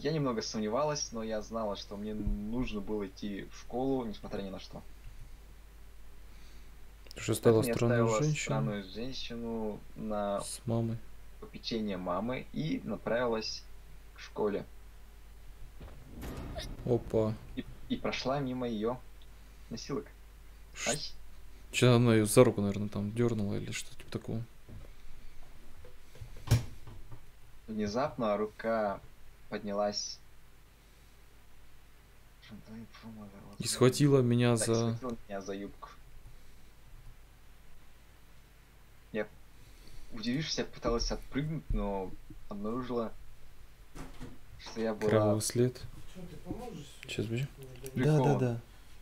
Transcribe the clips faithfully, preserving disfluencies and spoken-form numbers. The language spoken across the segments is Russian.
Я немного сомневалась, но я знала, что мне нужно было идти в школу, несмотря ни на что. Что стала Поэтому я странную оставила женщину странную женщину на с мамой. попечение мамы и направилась к школе. Опа. И, и прошла мимо ее носилок. Ай! Че, она ее за руку, наверное, там дернула или что-то типа такого. Внезапно рука поднялась И схватила меня да, и за... схватила меня за юбку. Я, удивившись, я пыталась отпрыгнуть, но обнаружила, что я была Кровавый след. Сейчас, подожди. Да, да, прикован. да.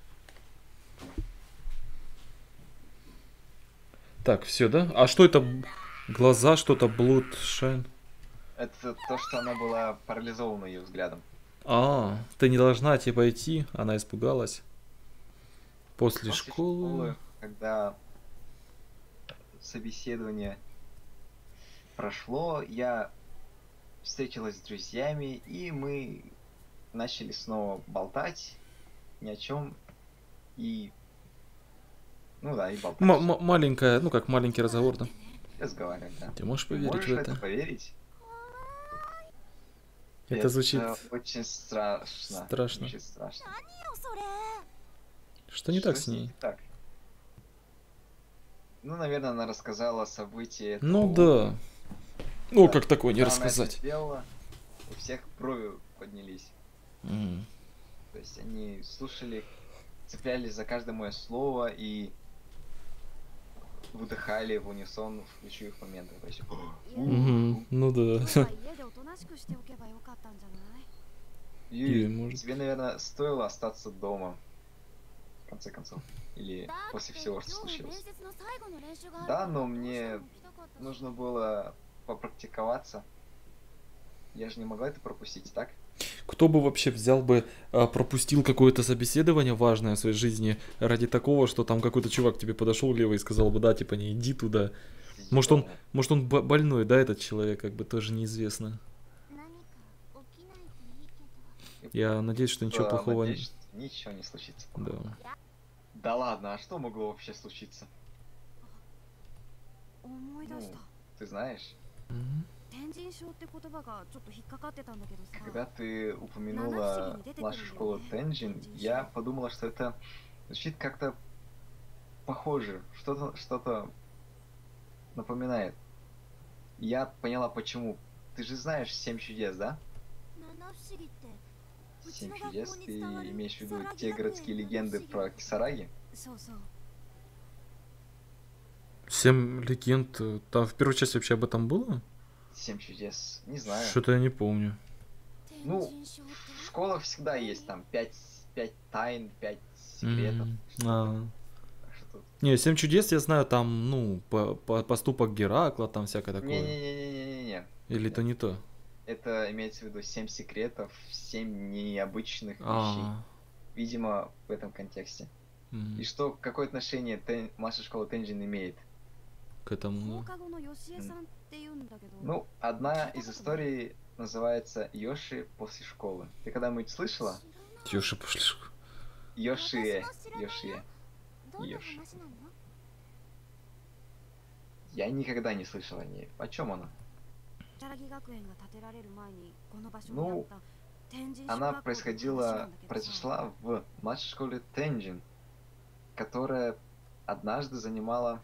Так, все, да? А что это? Глаза, что-то, blood shine. Это то, что она была парализована ее взглядом. А, ты не должна типа идти, она испугалась. После, После школы. школы, когда собеседование прошло, я встретилась с друзьями, и мы начали снова болтать ни о чем. И... Ну да, и болтать. М- м- маленькая, ну как маленький разговор, да? Разговаривать, да. Ты можешь Ты поверить в можешь в это это? поверить? Это звучит Это очень страшно. страшно. Звучит страшно. Что не так Что с с ней ней? не так? Ну, наверное, она рассказала события этого Ну утра. да. Ну, Да. как такое не Когда она это рассказать? сделала, у всех брови поднялись. М. То есть они слушали, цеплялись за каждое мое слово и выдыхали в унисон в ключевых моментах. То есть, Мгм. Ну да. 今日は家でおとなしくしておけばよかったんじゃない Или Юрий, может... тебе, наверное, стоило остаться дома, в конце концов. Или だっ после て всего, 今 что 日面 случилось. 接の最後の練習がある Да, から но どうして мне も行きたかったし нужно было попрактиковаться. Я же не могла это пропустить, так? Кто бы вообще взял бы, а, пропустил какое-то собеседование важное в своей жизни ради такого, что там какой-то чувак тебе подошел левый и сказал бы, да, типа, не иди туда. Сиди Может он, дома. может он бо- больной, да, этот человек, как бы тоже неизвестно. 何か起きないといいけど И Я надеюсь, что ничего просто плохого... надеюсь, что ничего не случится. Да. Да ладно, а что могло вообще случиться? 思い出した Ты знаешь, Мгм. 天神症って言葉がちょっと引っかかってたんだけどさ когда ты упомянула нашу школу Тенджин, я подумала, что это звучит как-то похоже, что-то что-то напоминает. Я поняла почему. Ты же знаешь семь чудес, да? 七不思議って Семь чудес, ты имеешь в виду те городские легенды про Кисараги? そうそう Семь легенд. э, Там в первой части вообще об этом было? Семь чудес, не знаю. Что-то я не помню. 天 Ну, 神症って в школах всегда есть там пять, пять тайн, пять секретов. М, что-то. а. Так что тут... Не, семь чудес я знаю, там, ну, по- по- поступок Геракла, там всякое такое. Не-не-не-не-не-не. Или то не то? Это имеется в виду семь секретов, семь необычных вещей. А, Видимо, в этом контексте. м, И что, какое отношение Тен- наша школа Тенджин имеет? к этому, 放 да. 課後のヨシエさんって言うんだけど Ну, одна из историй называется Йоши после школы. Ты когда-нибудь слышала? Тёша, пошли. ш- Йошие. Йошие. どんな Йоши. 話なの Я никогда не слышал о ней. О чем она? チャラギ学園が建てられる前にこの場所に Ну, あった天神小 она 学校って話な происходила, んだけどさ произошла в младшей школе Тенджин, которая однажды занимала...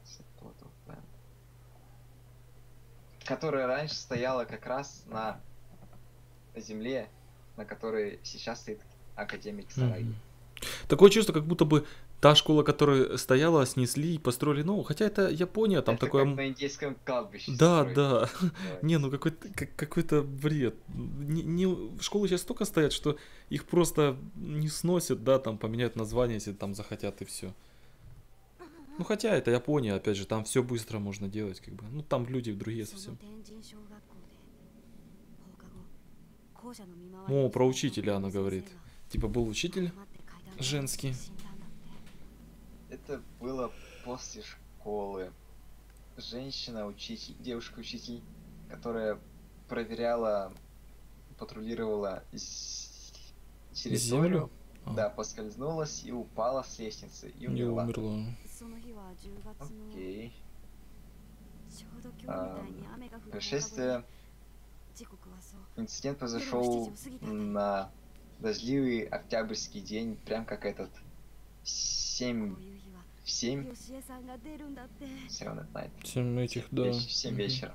Которая раньше стояла как раз на земле, на которой сейчас стоит Академия Кисараги. Мгм. Такое чувство, как будто бы та школа, которая стояла, снесли и построили новую. Хотя это Япония, там Это такое... как м- на индейском кладбище Да, строить. да. Давай. Не, ну какой-то как- какой-то бред. Не, не- школы сейчас столько стоят, что их просто не сносят, да, там поменяют название, если там захотят и все. Ну хотя это Япония, опять же, там все быстро можно делать, как бы. Ну там люди другие その совсем. 天神小学校で放課後校舎の見回り О, を про していた учителя она 先生が говорит. Типа был учитель 誤って階段を женский. 死んだんだって Это было после школы. Женщина-учитель, девушка-учитель, которая проверяла патрулировала с- территорию, Землю? А, да, поскользнулась и упала с лестницы и не умерла. умерла. その日はじゅうがつの Окей. ちょうど今日みたいに Ам, 雨が降る放課後で Происшествие, 時刻はそう инцидент 夜のしちじ произошел を過ぎたあたり на дождливый октябрьский день, прям как этот こ семь ういう日は в семь, よしえさんが出るんだって seven at night, Семь этих, в да. семь Мгм. вечера.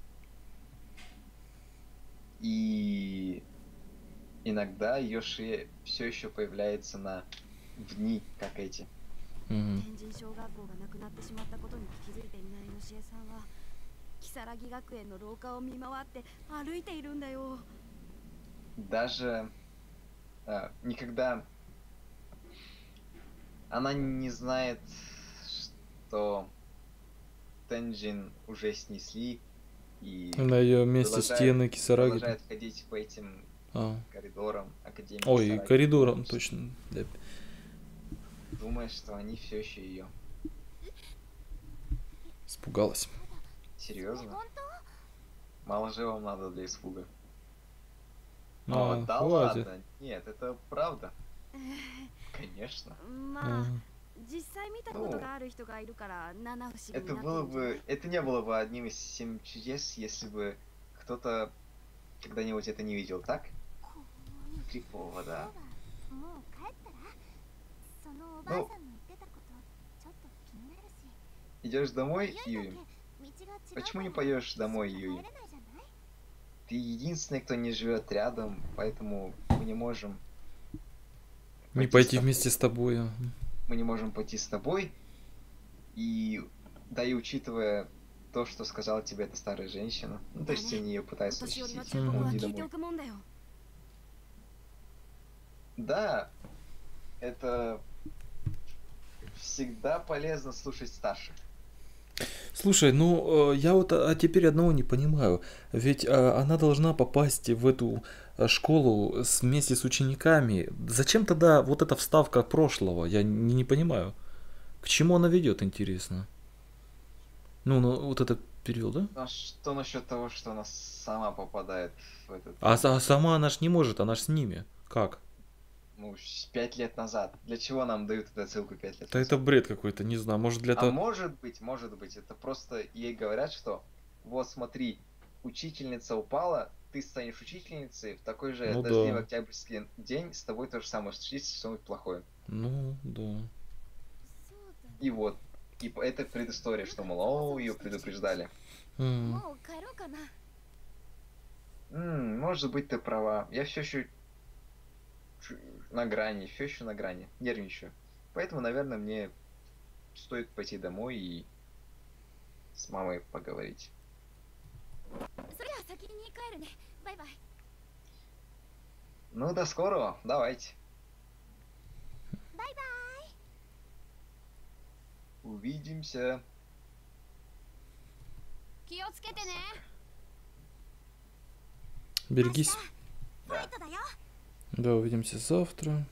И иногда Йоши все еще появляется на в дни, как эти. Мгм. 天神小学校がなくなってしまったことに気づいていないよしえさんは如月学園の廊下を見回って歩いているんだよ Даже а, никогда она не знает, что Тенджин уже снесли и На ее месте продолжает, стены Кисараги. продолжает ходить по этим А. коридорам Академии Ой, и Кисараги. коридором, точно. Да. Думает, что они все еще ее. Испугалась. Серьезно? Мало же вам надо для испуга. А, О, да хватит. ладно, нет, это правда. Конечно. まあ Ага. 実際見たことがある人がいるから七不思議に Это なって было るんじゃない бы, это не было бы одним из семи чудес, если бы кто-то когда-нибудь это не видел, так? Крипово, да. もう帰ったらそのおばあさんの言ってたことちょっと気になるし Идешь домой, ユイ Юй? だけ道が違う Почему не から поешь 一緒 домой, に Юй? 帰れないじゃない Ты единственный, кто не живет рядом, поэтому мы не можем Не с пойти тобой. вместе с тобой. а. Мы не можем пойти с тобой. И да и учитывая то, что сказала тебе эта старая женщина, ну то есть они ее お пытаются 年寄りの защитить. 忠告 Ну, は иди 聞いて домой. おくもんだよ Да, это всегда полезно слушать старших. Слушай, ну э, я вот а, а теперь одного не понимаю. Ведь а, она должна попасть в эту а, школу с, вместе с учениками. Зачем тогда вот эта вставка прошлого? Я не, не понимаю. К чему она ведет, интересно? Ну, ну вот этот период, да? А что насчет того, что она сама попадает в этот... А, с- а сама она ж не может, она ж с ними. Как? Ну, с- пять лет назад. Для чего нам дают эту отсылку пять лет Да назад? это бред какой-то, не знаю. Может для А того... может быть, может быть, это просто ей говорят, что вот смотри, учительница упала, ты станешь учительницей, в такой же Ну дождливый да. октябрьский день с тобой то же самое случится, что-нибудь плохое. Ну, да. そうだね И вот. И по- это предыстория, что, мол, о, ее предупреждали. М. もう帰ろうかな М, может быть, ты права. Я все еще на грани, все еще на грани, нервничаю. Поэтому, наверное, мне стоит пойти домой и с мамой поговорить. それじゃあ先に帰るねバイバイ Ну, до скорого, давайте. バイバイ Увидимся. 気をつけてね Берегись. ファイトだよ Да, увидимся завтра.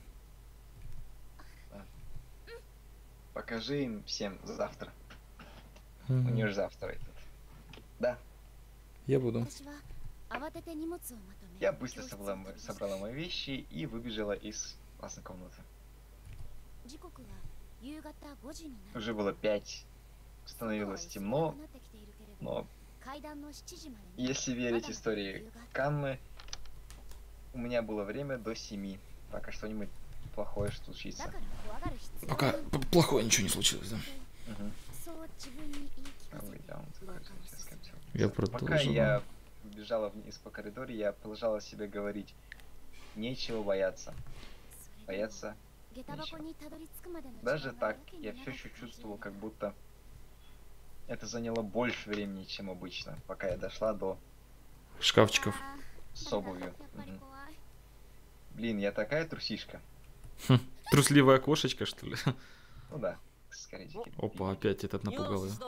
Покажи им всем завтра. У Мгм. нее же завтра этот. Да, Я буду. 私は慌てて荷物をまとめ я быстро 教室 собрала, に飛びました собрала мои вещи и выбежала из классной комнаты. 時刻は夕方ごじになる Уже было пять. 外は Становилось 薄暗 темно, くなってきているけれど но 階段のしちじまでに если まだ верить まだ истории 余裕があった Канмы, у меня было время до семи, пока что-нибудь плохое случится. だから怖がる必要 Пока はない п- плохое ничего не случилось, да? Мгм. そう自分に言い聞か Правый せて даун, 廊 такой 下を же, 進 сейчас む кончил. Я Пока продолжу. я бежала вниз по коридору, я продолжала себе говорить, нечего бояться. それでも Бояться. 下駄箱にたどり着くまでの時間 Даже が так, やけに я 長 все か еще ったかもしれ чувствовал, ない как будто это заняло больше времени, чем обычно, пока я дошла до Шкафчиков. あー с обувью. やっぱり Мгм. 怖い Блин, я такая трусишка. Хм, Трусливая кошечка, что ли? Ну да, скорее. такие Опа, тупые. опять этот напугал ее.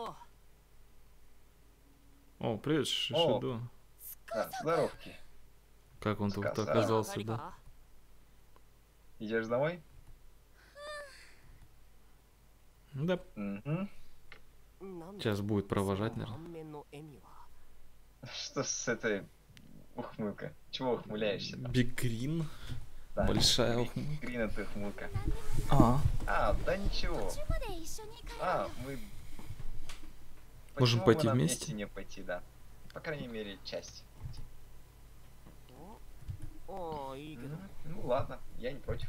О, привет, Ш- О. Шидо. Да, здоровки. Как он тут Сказал. оказался, да? Идешь домой? Да, Мгм. сейчас будет провожать, наверное. Что с этой Ухмылка. Чего ухмыляешься? Биг Грин. Да. Большая ухмылка. Грин, это ухмылка. А, А, да ничего. 途中まで一緒に帰ろう А, мы... Можем Почему пойти бы нам вместе? не пойти, да. По крайней мере, часть. ああいいけど Ну, ну ладно, я не против.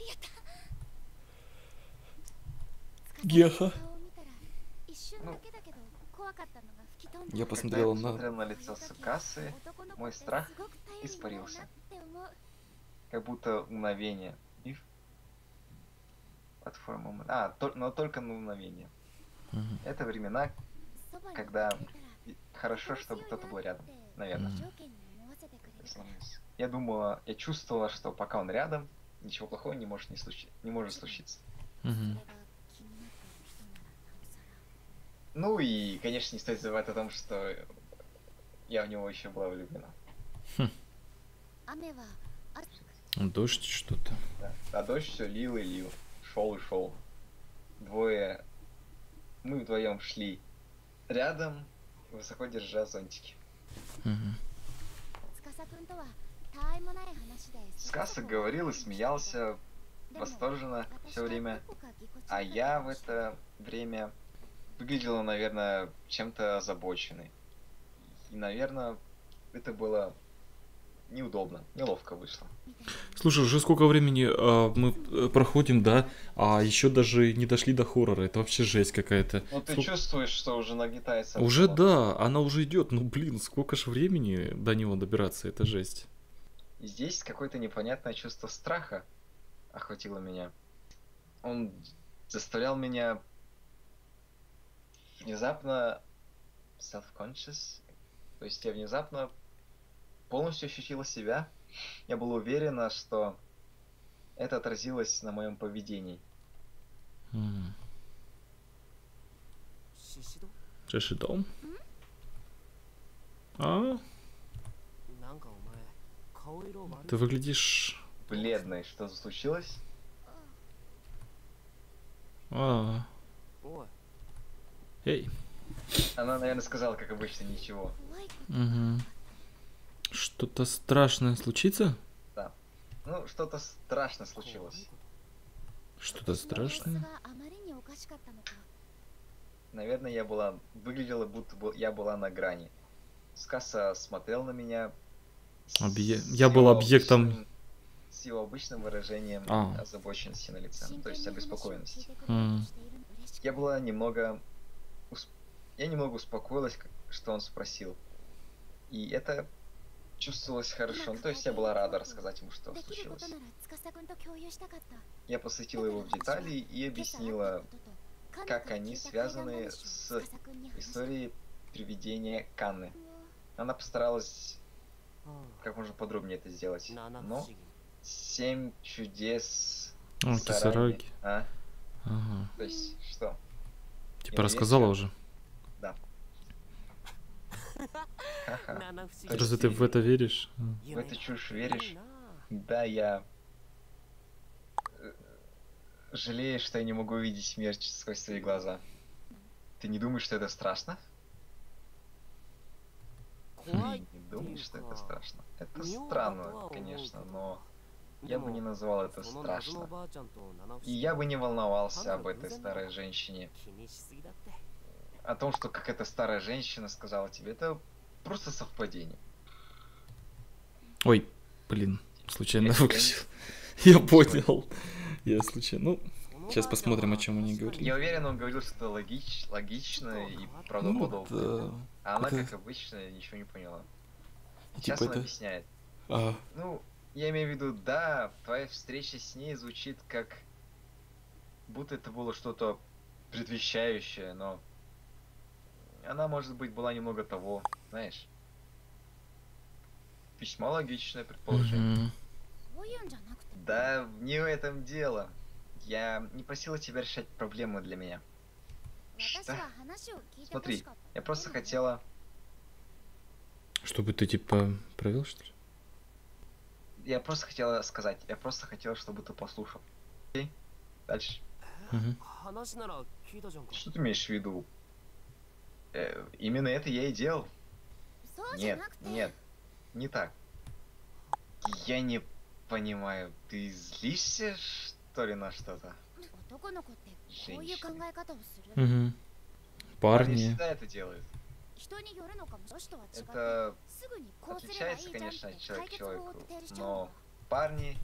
Геха. 顔を見たら一瞬だけだけど怖かったのが吹き飛んだ Я Когда посмотрела я на... посмотрел на лицо Сукасы, 男の子 мой って страх すごく頼りになるなって思う как будто мгновение. If... What for a moment. А, то- но только на мгновение. Мгм. Это времена, そばにいて когда くれたら и- хорошо, чтобы кто-то был рядом. Наверное. Мгм. 条件に思わせてくれるから Я думала, я чувствовала, что пока он рядом, ничего плохого не может не, случи... не может случиться. それ Мгм. が気になっている人ならなおさら Ну и, конечно, не стоит забывать о том, что я в него еще была влюблена. 雨はあ Дождь что-то. Да. А дождь все лил и лил. Шел и шел. Двое. Мы вдвоем шли рядом, высоко держа зонтики. Мгм. 司くんとはたわいもない話で Скаса говорил и смеялся でも восторженно 私 все は время. どこかぎこち А なかった я か в もしれない это время выглядела, наверное, чем-то озабоченной. И, наверное, это было неудобно, неловко вышло. みたいな Слушай, уже сколько времени а, мы э, проходим, да? А еще даже не дошли до хоррора. Это вообще жесть какая-то. Ну ты Сколько- чувствуешь, что уже нагнетается. Уже обстановка. да, она уже идет. Ну блин, сколько ж времени до него добираться, это жесть. И здесь какое-то непонятное чувство страха охватило меня. Он заставлял меня внезапно self-conscious. То есть я внезапно полностью ощутила себя. Я была уверена, что это отразилось на моем поведении. М. シシド Шишидом? А, なんかお前顔色悪い ты выглядишь... Бледной. Что случилось? А, おい эй. Она, наверное, сказала, как обычно, ничего. 怖いこと Мгм. Что-то страшное случится? Ну, что-то страшно 怖い случилось. こと Что-то 私の様子 страшное? があまりにおかしかったのか Наверное, я была... Выглядела, будто бы я была на грани. Скаса смотрел на меня... с- Объе- с я был его объектом- обычным- С его обычным выражением А. озабоченности на лице. Ну, 真 то есть 剣に話を聞い обеспокоенности. てくれようとしているの嬉しく Я была немного... ус- Я немного успокоилась, как- что он спросил. И это чувствовалось хорошо. Ну, то есть я была рада рассказать ему, что できるこ случилось. となら司くんと共有したかった Я посвятила его в детали и объяснила как они связаны с историей привидения Канны. Она постаралась あ как можно подробнее это сделать. あ七不 Но 思議 семь чудес А, Сараги. кисараги. А? Ага. То есть что? Типа Я рассказала верю. уже. Ха-ха. 七不思議 То есть Разве ты в это веришь? А. В эту чушь веришь? いいな Да, я э, жалею, что я не могу видеть смерть сквозь свои глаза. Ты не думаешь, что это страшно? 怖い Не думаешь, что это Тихо. страшно? Это 妙だとは странно, 思うけど конечно, но で я бы も не назвал это その謎の страшно. ばあちゃんと七不思 И 議 я бы не волновался Она об этой 偶然 старой да. женщине. 気にしすぎだって О том, что как эта старая женщина сказала тебе, это просто совпадение. Ой, блин, случайно Я- я- выключил. Я понял. Я случайно. Ну, その сейчас ばあちゃん посмотрим, は о чем они 確かに говорили. Я уверен, он говорил что-то логич... логичное и ну, правдоподобное. да. А она, это- как обычно, ничего не поняла. И Сейчас типа он это... объясняет. А, Ну, я имею в виду, да, твоя встреча с ней звучит как... будто это было что-то предвещающее, но... Она, может быть, была немного того, знаешь... Весьма логичное предположение. мгм. そういうんじゃなくて Да, не в этом дело. Я не просила тебя решать проблемы для меня. 私は話を聞いてほ Смотри, しかった я просто хотела... Чтобы ты типа провел, что ли? Я просто хотела сказать, я просто хотела, чтобы ты послушал. Окей? Дальше. Мгм. 話なら聞いたじゃんか Что ты имеешь в виду? Э, именно это я и делал. そうじゃ Нет, なくて нет. не так. Я не понимаю, ты злишься, что ли, на что-то? 男の子ってこういう考え方をする。 Угу. Парни Парни. всегда это делают. 人によるのかも女子とは違って、 Это すぐにこうすればいい отличается, じゃんって конечно, от человека 解 к 決法を человеку, 提示しちゃうんだ но парни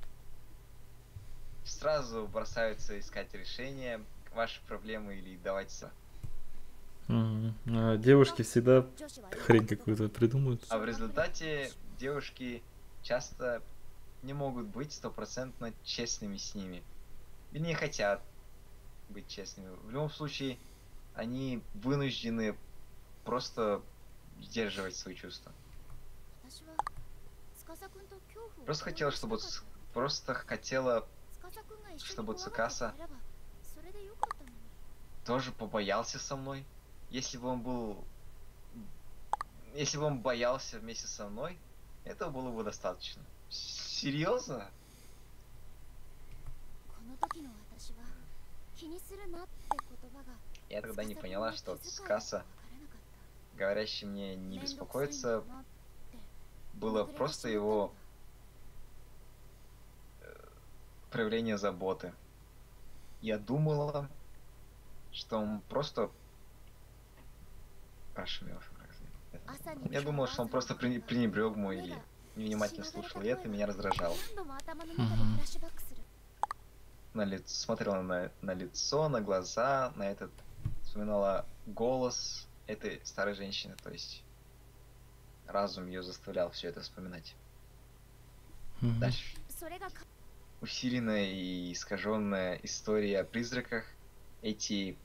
сразу бросаются искать решение вашей проблемы или давать со. Мгм. А девушки всегда 女子は хрень какую-то придумают. А в результате девушки часто не могут быть стопроцентно честными с ними. Или не хотят быть честными. В любом случае, они вынуждены просто сдерживать свои чувства. 私は司君と恐怖を Просто хотела, чтобы... ц- Просто хотела, 司君が一緒に чтобы 怖がって Цукаса くれればそれでよかったのに。 тоже побоялся со мной. Если бы он был... Если бы он боялся вместе со мной, этого было бы достаточно. Серьезно? この時の私は気にするなって言葉が Я тогда не 司君 поняла, の что 気遣いだと Цукаса, わからなかった。 говорящий мне не めんどくさいんだ беспокоиться, なって было 見くれて просто しまったの его だ。 проявление заботы. Я думала, что он просто... Пошумел. Я думал, что он просто прени- пренебрег мой или невнимательно слушал, и это меня раздражало. 何度も頭の中でフラッシュバックする。 На лицо, смотрела на, на лицо, на глаза, на этот... Вспоминала голос этой старой женщины, то есть разум ее заставлял все это вспоминать. Мгм. Дальше. それがか Усиленная и искаженная история о призраках, эти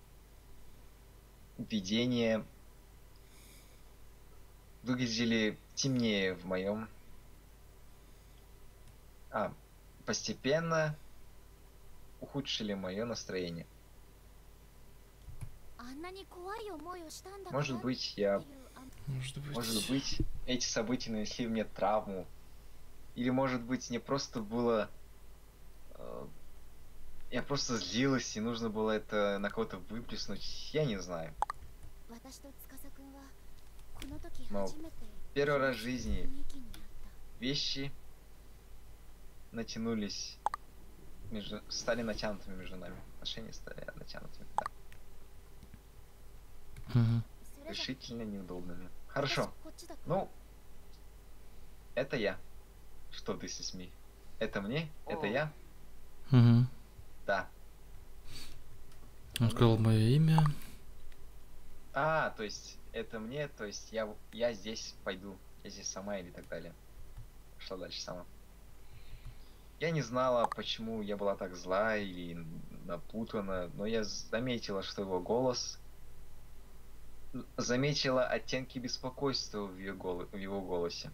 видения выглядели темнее в моем... А, постепенно ухудшили мое настроение. あんなに怖い思いをしたんだから Может って быть, い я... うあ Может быть. Может быть, эти события нанесли мне травму. Или, может быть, мне просто было... э, Я просто злилась, и нужно было это на кого-то выплеснуть. Я не знаю. 私と司君はこの時 Но 初めて первый раз в жизни 雰囲気になった。 вещи натянулись, между... стали натянутыми между нами. Отношения стали натянутыми. Да. Мгм. それが Решительно неудобными. Хорошо. こっちだ。 Ну, это я. Что ты с me? Это мне? Это О. я? Мгм. Да. Он сказал мое имя. А, то есть это мне, то есть я, я здесь пойду, я здесь сама или так далее. Пошла дальше сама. Я не знала, почему я была так зла или напутана, но я заметила, что его голос... Заметила оттенки беспокойства в, ее голо- в его голосе.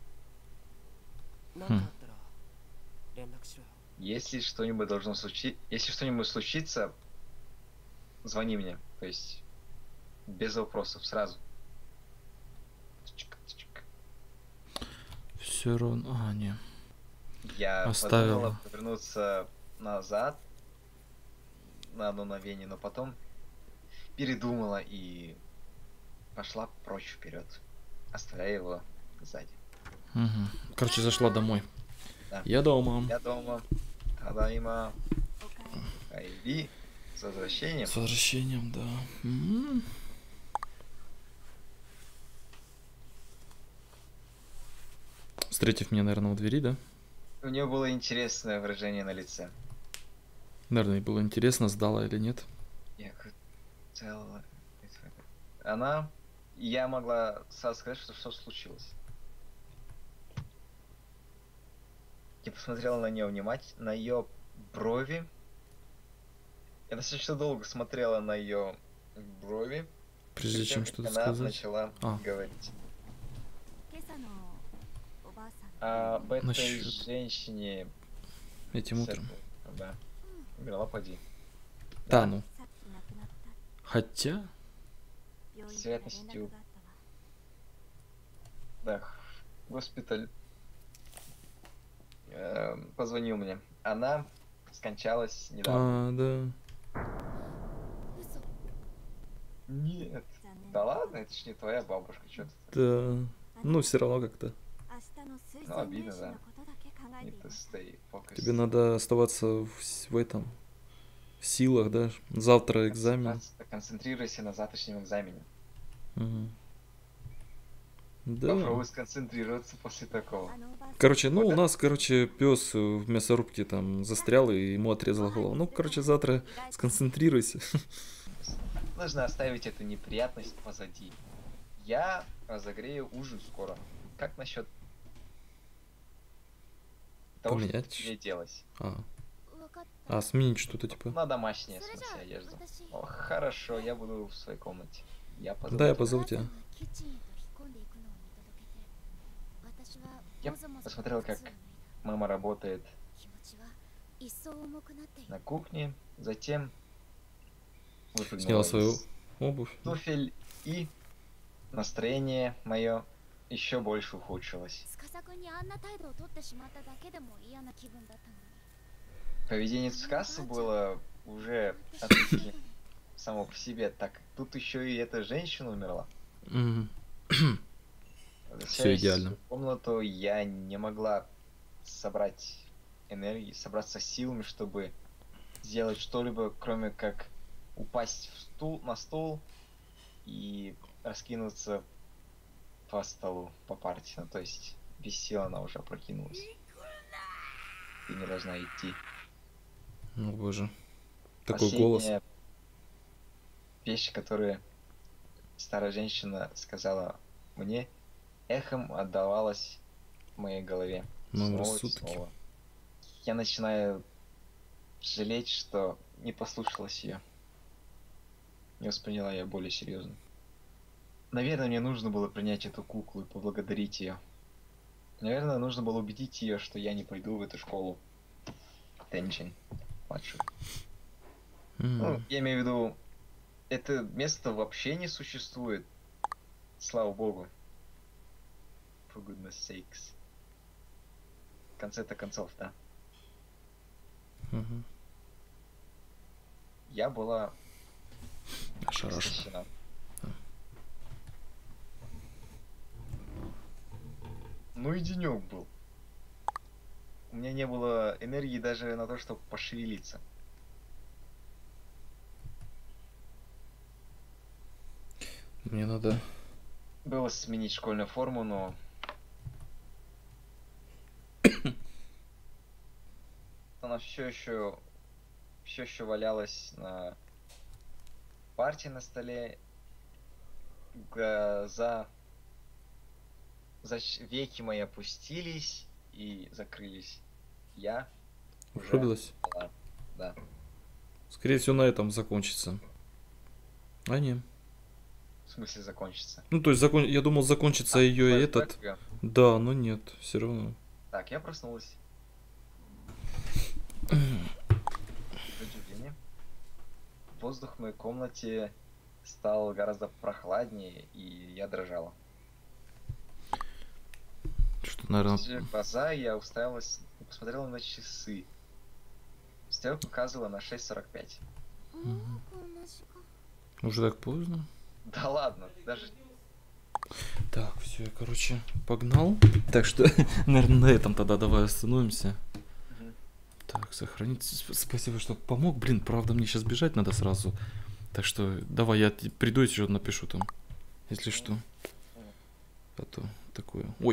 なんかあったら連絡しろよ。 Если что-нибудь должно случиться... Если что-нибудь случится, звони мне. То есть без вопросов, сразу. Тычк, тычк. Все равно. А, не. Я Оставила. подумала повернуться назад на одно мгновение, но потом передумала и пошла прочь вперед, оставляя его сзади. Мгм. Короче, зашла домой. Да. Я дома. Я дома. Тадайма. おかえり Айди. С возвращением. С возвращением, да. М. Встретив меня, наверное, у двери, да? У нее было интересное выражение на лице. Наверное, ей было интересно, сдала или нет. Я хотела... Она... Я могла сразу сказать, что что случилось. Я посмотрела на нее внимательно, на ее брови. Я достаточно долго смотрела на ее брови, Прежде перед чем тем, как что-то она сказать. начала А. говорить. 今朝のおばあさん А об этой Насчёт женщине... Этим с утром. этой- Да. Умерла, поди. Да, ну. さっき亡くなった Хотя... 病院から連絡があったわ Да, госпиталь э, позвонил мне. Она скончалась недавно. А, да. 嘘。 Нет. 残念 Да ладно, это ж не твоя бабушка, что ты. Да. Ну, все равно как-то. 明日の推 Ну, 薦 обидно, 練習 да. のことだけ考えて Need い to ました stay focused. Тебе надо оставаться в, с- в этом, в силах, да? Завтра экзамен. Концентрация- Концентрируйся на завтрашнем экзамене. Мгм. Да. Попробуй сконцентрироваться после такого. あのおばあさん Короче, ну у Вот нас, короче, пес в мясорубке там застрял, и ему отрезала голову. Ну, короче, завтра сконцентрируйся. Нужно оставить эту неприятность позади. Я разогрею ужин скоро. Как насчет того, что Поменять? тебе делать? А, わかった а сменить что-то типа. На домашнее, в それじゃ смысле, あ одежду. 私 О, хорошо, я буду в своей комнате. Я позову Да, я тебя. позову おばあさん тебя. がキッチンへと引っ込んでいくのを見届けて私は Я もぞもぞ посмотрел, как 靴を脱いだ мама работает 気持ちは一層重くなっている на кухне, затем выпрыгнула Сняла свою из обувь. туфель, и настроение мое еще больше ухудшилось. 司くんにあんな態度を取ってしまっただけでも嫌な気分だったのに Поведение Цукаса было уже отличным само по себе. Так, тут еще и эта женщина умерла. Мгм. Возвращаясь идеально. в комнату, я не могла собрать энергии, собраться с силами, чтобы сделать что-либо, кроме как упасть в стул, на стул и раскинуться по столу, по парте. Ну, то есть без сил она уже опрокинулась. Ты не должна идти. Ну, боже. Такой голос. Последняя вещь, которую старая женщина сказала мне, эхом отдавалась в моей голове. Номер Снова и сутки. снова. Я начинаю жалеть, что не послушалась ее. Не восприняла ее более серьезно. Наверное, мне нужно было принять эту куклу и поблагодарить ее. Наверное, нужно было убедить ее, что я не пойду в эту школу. Тенчин. Младшую. Ну, М. я имею в виду, это место вообще не существует. Слава богу. For goodness sakes. В конце-то концов, да. Мгм. Я была Ошарашен. истощена. Ну и денек был. У меня не было энергии даже на то, чтобы пошевелиться. Мне надо... Было сменить школьную форму, но... Она все еще... Все еще валялась на парте на столе. Глаза... Зач... Веки мои опустились и закрылись. Я уже Врубилась? спала. Да. Скорее всего, на этом закончится. А не. В смысле закончится. Ну, то есть, закон... я думал, закончится А, ее флешбэк, этот... э, Да, но нет, все равно. Так, я проснулась. Удивление. Воздух в моей комнате стал гораздо прохладнее, и я дрожала. Что, наверное... Открыв глаза, я уставилась и посмотрела на часы. Стрелка показывала на шесть сорок пять. もうこんな時間 Уже так поздно. Да ладно, даже... Так, все, я, короче, погнал. Так что, наверное, на этом тогда давай остановимся. Мгм. Так, сохранить. Сп- Спасибо, что помог. Блин, правда, мне сейчас бежать надо сразу. Так что, давай, я т- приду и еще напишу там. Если что. А то такое. Ой.